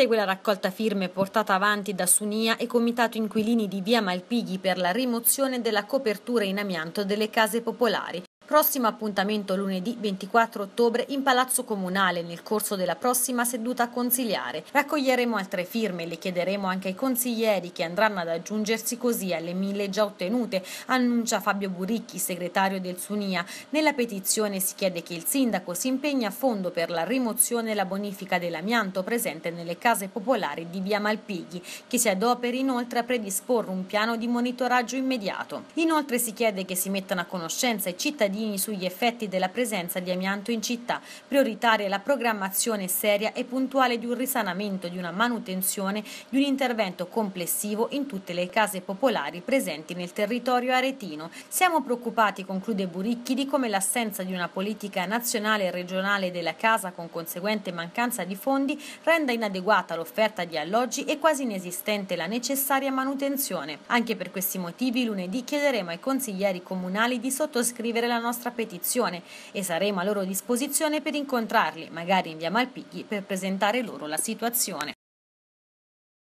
Prosegue la raccolta firme portata avanti da Sunia e Comitato Inquilini di via Malpighi per la rimozione della copertura in amianto delle case popolari. Prossimo appuntamento lunedì 24 ottobre in Palazzo Comunale nel corso della prossima seduta consiliare. Raccoglieremo altre firme e le chiederemo anche ai consiglieri che andranno ad aggiungersi così alle 1000 già ottenute, annuncia Fabio Buricchi, segretario del Sunia. Nella petizione si chiede che il sindaco si impegni a fondo per la rimozione e la bonifica dell'amianto presente nelle case popolari di via Malpighi, che si adoperi inoltre a predisporre un piano di monitoraggio immediato. Inoltre si chiede che si mettano a conoscenza i cittadini sugli effetti della presenza di amianto in città. Prioritaria è la programmazione seria e puntuale di un risanamento, di una manutenzione, di un intervento complessivo in tutte le case popolari presenti nel territorio aretino. Siamo preoccupati, conclude Buricchi, di come l'assenza di una politica nazionale e regionale della casa con conseguente mancanza di fondi renda inadeguata l'offerta di alloggi e quasi inesistente la necessaria manutenzione. Anche per questi motivi lunedì chiederemo ai consiglieri comunali di sottoscrivere la nostra petizione e saremo a loro disposizione per incontrarli, magari in via Malpighi, per presentare loro la situazione.